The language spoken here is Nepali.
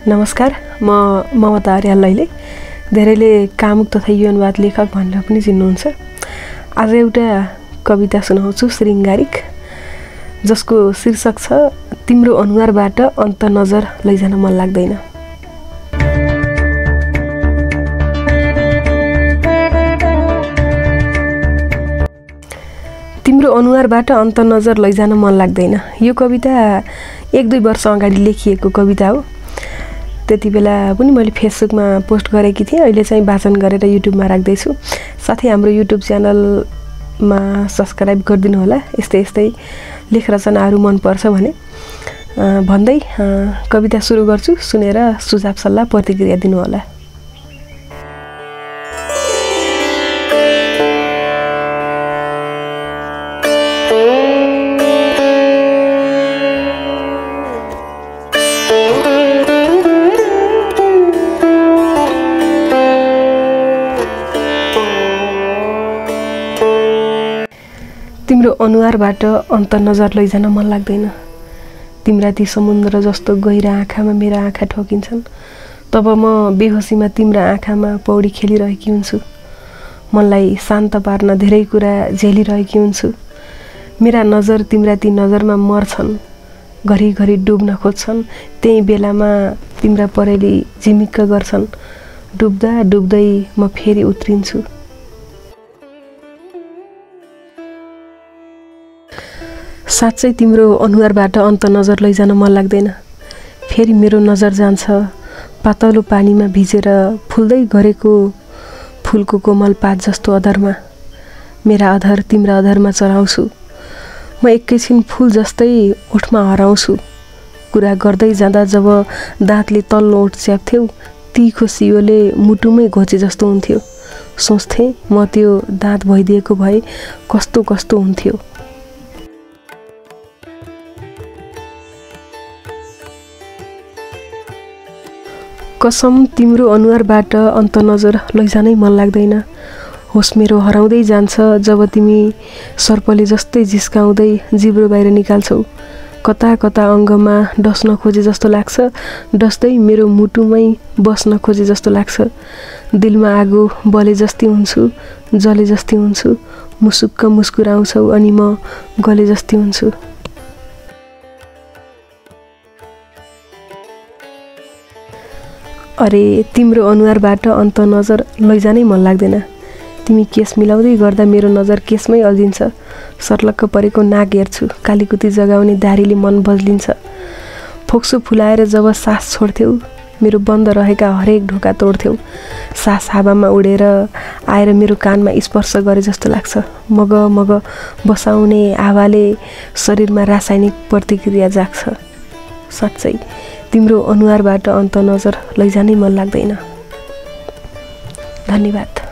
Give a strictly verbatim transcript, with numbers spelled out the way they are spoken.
नमस्कार, म ममता.लाilai धेरैले कामुक तथा यौनवाद लेखक भनेर पनि चिन्नुहुन्छ। आज एउटा कविता सुनाउँछु श्रृङ्गारिक, जसको शीर्षक छ तिम्रो अनुहारबाट अन्त नजर लैजान मन लाग्दैन। तिम्रो अनुहारबाट अन्त नजर लैजान मन लाग्दैन। यो कविता एक दुई वर्ष अगाडि लेखिएको कविता हो। त्यति बेला पनि मैले फेसबुकमा पोस्ट गरेकी थिएँ। अहिले चाहिँ वाचन गरेर युट्युबमा राख्दैछु। साथै हाम्रो युट्युब च्यानलमा सब्सक्राइब गरिदिनु होला। यस्तै यस्तै लेख रचनाहरू मनपर्छ भने भन्दै कविता सुरु गर्छु। सुनेर सुझाव सल्लाह प्रतिक्रिया दिनु होला। तिम्रो अनुहारबाट अन्त नजर लैजान मन लाग्दैन। तिम्रा ती समुद्र जस्तो गहिरा आँखामा मेरा आँखा ठोकिन्छन्। तब म बेहोसीमा तिम्रा आँखामा पौडी खेलिरहेकी हुन्छु। मनलाई शान्त पार्न धेरै कुरा झेलिरहेकी हुन्छु। मेरा नजर तिम्रा ती नजरमा मर्छन्, घरिघरि डुब्न खोज्छन्। त्यही बेलामा तिम्रा परेली झिमिक्क गर्छन्। डुब्दा डुब्दै म फेरि उत्रिन्छु। साँच्चै तिम्रो अनुहारबाट अन्त नजर लैजान मन लाग्दैन। फेरि मेरो नजर जान्छ पातलो पानीमा भिजेर फुल्दै गरेको फुलको कोमल पात जस्तो अधरमा। मेरा अधर तिम्रा अधरमा चढाउँछु। म एकैछिन फुल जस्तै ओठमा हराउँछु। कुरा गर्दै जाँदा जब दाँतले तल्लो ओठ च्याप्थ्यौ, तिखो सियोले मुटुमै घोचे जस्तो हुन्थ्यो। सोच्थेँ म त्यो दाँत भइदिएको भए कस्तो कस्तो हुन्थ्यो। कसम तिम्रो अनुहारबाट अन्त नजर लैजानै मन लाग्दैन। होस मेरो हराउँदै जान्छ जब तिमी सर्पले जस्तै जिस्काउँदै जिब्रो बाहिर निकाल्छौ। कता कता अङ्गमा डस्न खोजे जस्तो लाग्छ। डस्दै मेरो मुटुमै बस्न खोजे जस्तो लाग्छ। दिलमा आगो बले जस्तै हुन्छु, जले जस्तै हुन्छु। मुसुक्क मुस्कुराउँछौ अनि म गले जस्तै हुन्छु। अरे तिम्रो अनुहारबाट अन्त नजर लैजानै मन लाग्दैन। तिमी केस मिलाउँदै गर्दा मेरो नजर केसमै अल्झिन्छ। सर्लक्क परेको नाक हेर्छु, कालीकुती जगाउने दारीले मन बज्लिन्छ। फोक्सो फुलाएर जब सास छोड्थ्यौ, मेरो बन्द रहेका हरेक ढोका तोड्थ्यौ। सास हावामा उडेर आएर मेरो कानमा स्पर्श गरे जस्तो लाग्छ। मग मग बसाउने हावाले शरीरमा रासायनिक प्रतिक्रिया जाग्छ। साँच्चै तिम्रो अनुहारबाट अन्त नजर लैजानै मन लाग्दैन। धन्यवाद।